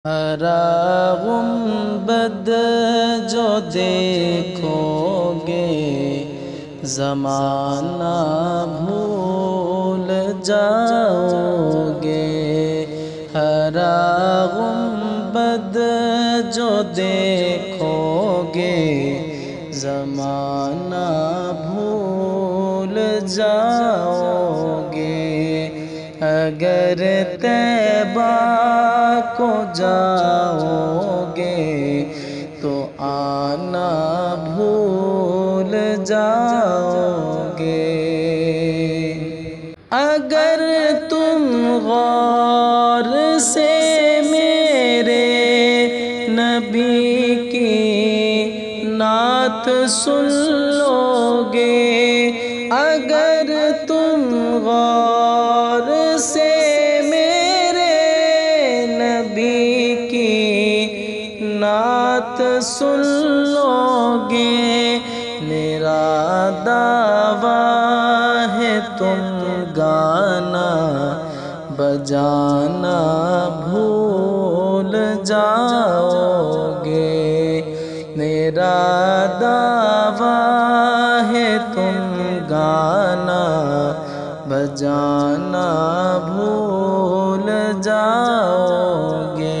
ہرا گنبد جو دیکھو گے زمانہ بھول جاؤ گے۔ ہرا گنبد جو دیکھو گے زمانہ بھول جاؤ گے۔ اگر طیبہ کو جاؤ گے تو آنا بھول جاؤ گے۔ اگر تم غور سے میرے نبی کی نعت سن لو گے، اگر تم غور سے نعت سن لو گے، میرا دعویٰ ہے تم گانا بجانا بھول جاؤ گے۔ میرا دعویٰ ہے تم گانا بجانا بھول جاؤ گے۔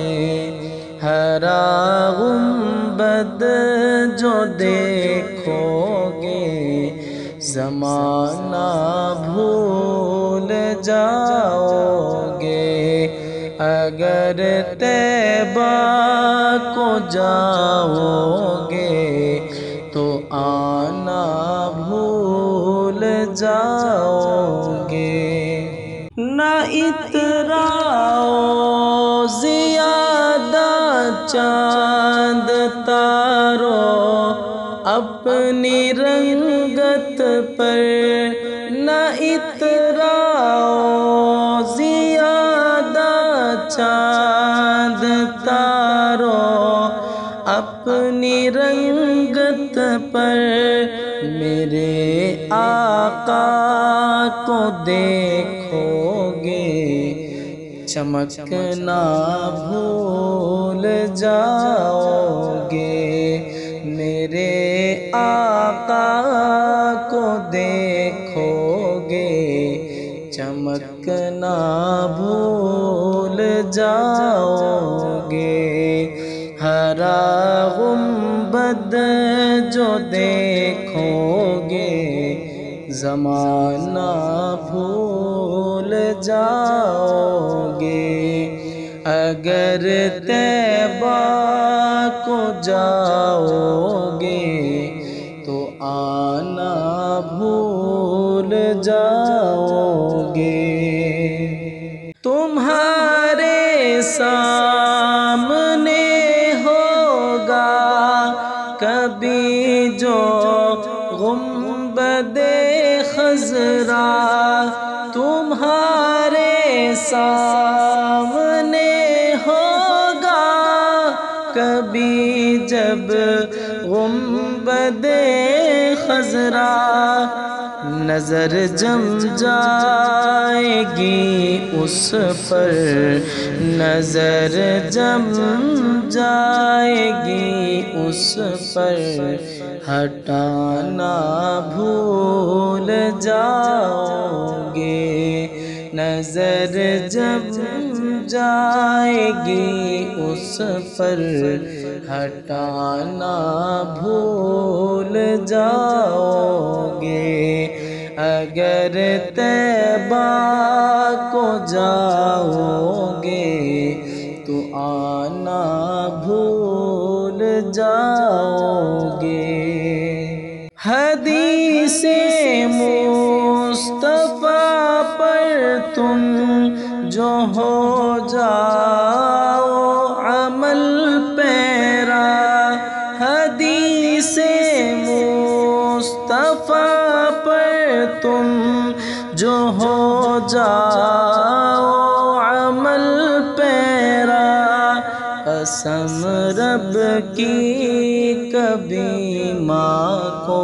ہرا گنبد جو دیکھو گے زمانہ بھول جاؤ گے۔ اگر طیبہ کو جاؤ گے تو آنا بھول جاؤ گے۔ نہ اتراؤ چاند تارو اپنی رنگت پر، نہ اتراؤ زیادہ چاند تارو اپنی رنگت پر، میرے آقا کو دیکھو گے چمکنا بھول جاؤ گے۔ میرے آقا کو دیکھو گے چمکنا بھول جاؤ گے۔ ہرا گنبد جو دیکھو گے زمانہ بھول جاؤ گے۔ اگر طیبہ کو جاؤ گے تو آنا بھول جاؤ گے۔ تمہارے سامنے ہوگا کبھی جو گنبد خضرا، تمہارے سامنے ہوگا کبھی جب گنبد خضرا، نظر جم جائے گی اس پر، نظر جم جائے گی اس پر، ہٹانا بھول جاؤ گے۔ نظر جم جائے گی اس پر، ہٹانا بھول جاؤ گے۔ اگر طیبہ کو جاؤ گے تو آنا بھول جاؤ گے۔ حدیث مصطفیٰ پر تم جو ہو جاؤ عمل پیرا، حدیث مصطفیٰ پر تم جو ہو جاؤ عمل پیرا، قسم رب کی کبھی ماں کو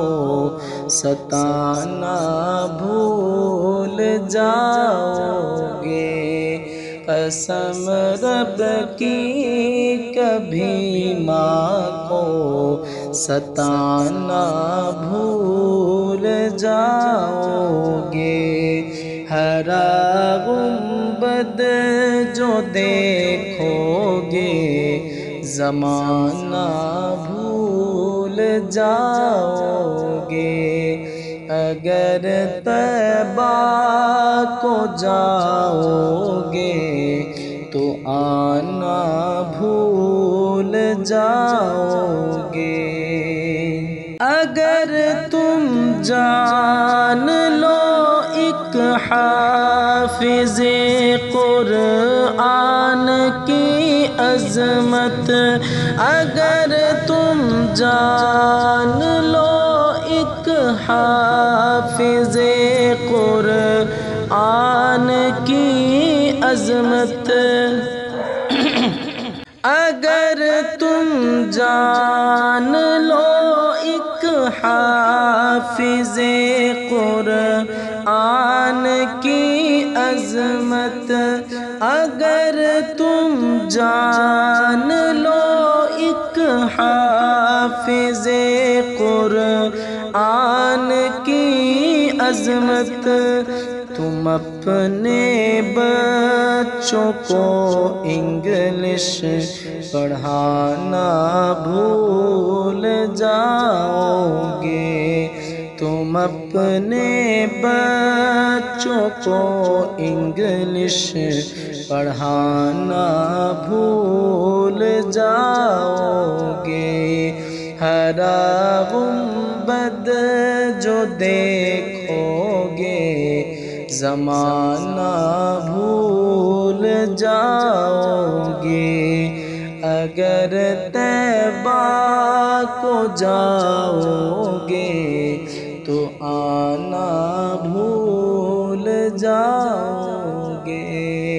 ستانا بھول جاؤ گے۔ قسم رب کی کبھی ماں کو ستانا بھول جاؤ گے، ہرا گنبد جو دیکھو گے زمانہ بھول جاؤ گے، اگر طیبہ کو جاؤ گے تو آنا بھول جاؤ گے، اگر تم جان لو ایک حافظ قرآن کی عظمت، اگر تم جان لو ایک حافظ قرآن کی عظمت، اگر تم جان لو ایک حافظ قرآن کی عظمت، اگر تم جان لو ایک حافظ قرآن کی عظمت، تم اپنے بچوں کو انگلش پڑھانا بھول جاؤ گے، تم اپنے بچوں کو انگلش پڑھانا بھول جاؤ گے، ہرا گنبد جو دیکھو گے زمانہ بھول جاؤ گے، اگر طیبہ کو جاؤ گے تو آنا بھول جاؤ گے۔